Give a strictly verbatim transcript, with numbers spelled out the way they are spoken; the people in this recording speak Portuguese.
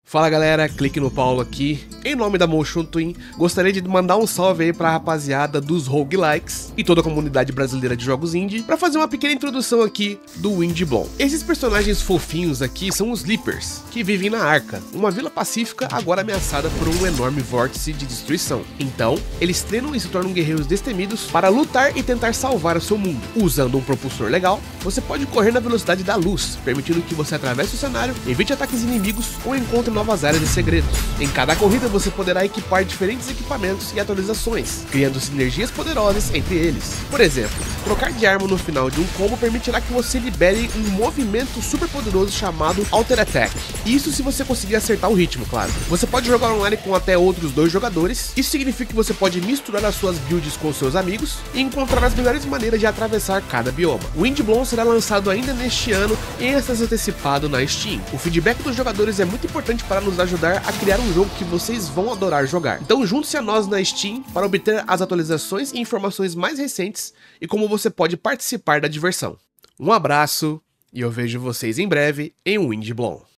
Fala galera, clique no Paulo aqui, em nome da Motion Twin. Gostaria de mandar um salve aí pra rapaziada dos roguelikes e toda a comunidade brasileira de jogos indie, pra fazer uma pequena introdução aqui do Windblown. Esses personagens fofinhos aqui são os Leapers, que vivem na Arca, uma vila pacífica agora ameaçada por um enorme vórtice de destruição. Então, eles treinam e se tornam guerreiros destemidos para lutar e tentar salvar o seu mundo. Usando um propulsor legal, você pode correr na velocidade da luz, permitindo que você atravesse o cenário, evite ataques inimigos ou encontre novas áreas e segredos. Em cada corrida você poderá equipar diferentes equipamentos e atualizações, criando sinergias poderosas entre eles. Por exemplo, trocar de arma no final de um combo permitirá que você libere um movimento super poderoso chamado Alter Attack. Isso se você conseguir acertar o ritmo, claro. Você pode jogar online com até outros dois jogadores. Isso significa que você pode misturar as suas builds com seus amigos e encontrar as melhores maneiras de atravessar cada bioma. O Windblown será lançado ainda neste ano e está antecipado na Steam. O feedback dos jogadores é muito importante para nos ajudar a criar um jogo que vocês vão adorar jogar. Então junte-se a nós na Steam para obter as atualizações e informações mais recentes e como você pode participar da diversão. Um abraço e eu vejo vocês em breve em Windblown.